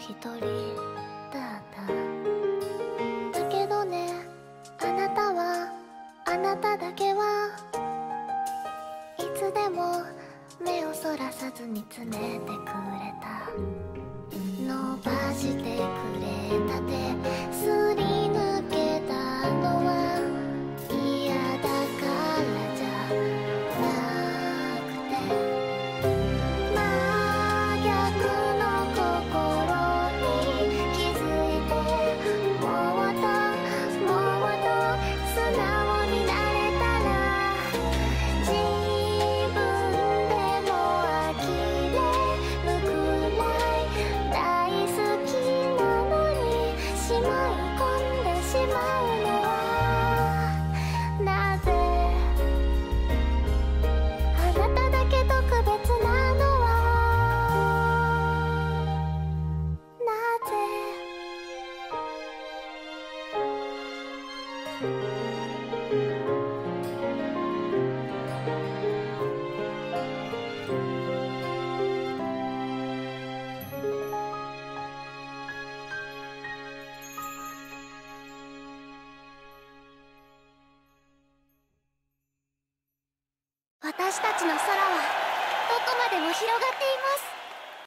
一人だっただけどね、あなたはあなただけはいつでも目をそらさず見つめてくれた。伸ばしてくれた手すり抜けたのは嫌だからじゃなくて、真逆の心に気づいて、もっともっと素直になれたら、自分でも呆れるくらい大好きなのにしまい込んでしまうのはなぜ。あなただけ特別なのはなぜ。私たちの空はどこまでも広がっています。